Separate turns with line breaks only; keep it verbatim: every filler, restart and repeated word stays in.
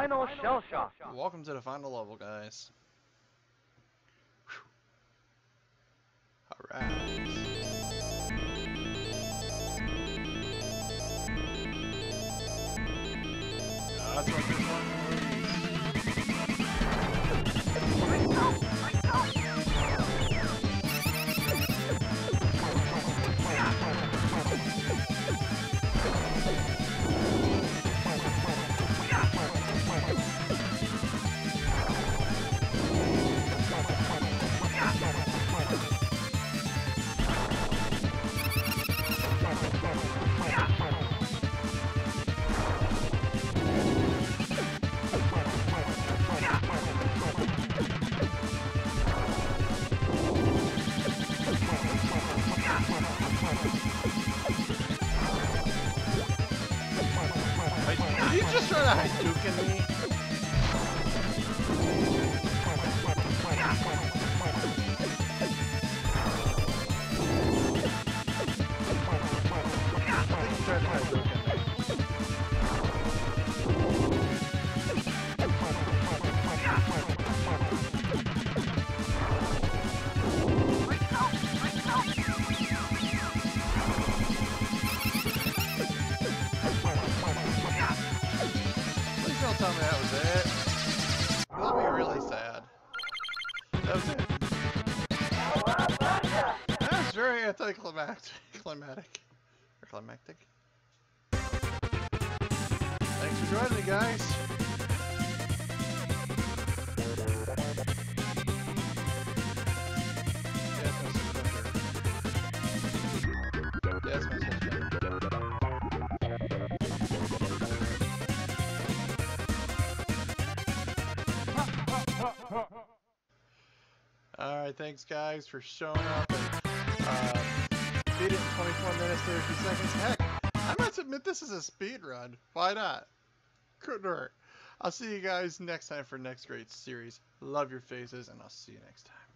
final shell shock.
Welcome to the final level, guys. Alright. That's what this one Did you just try to Hadouken me? I think you tried to Hadouken me. Don't tell me that was it. That'll be really sad. That was it. That was very anticlimactic. Climatic. Or climactic. Thanks for joining me, guys. Yes, my sister. Alright, thanks guys for showing up and uh, beat it in twenty-four minutes, thirty-two seconds. Heck, I might submit this as a speed run. Why not? Couldn't hurt. I'll see you guys next time for next great series. Love your faces, and I'll see you next time.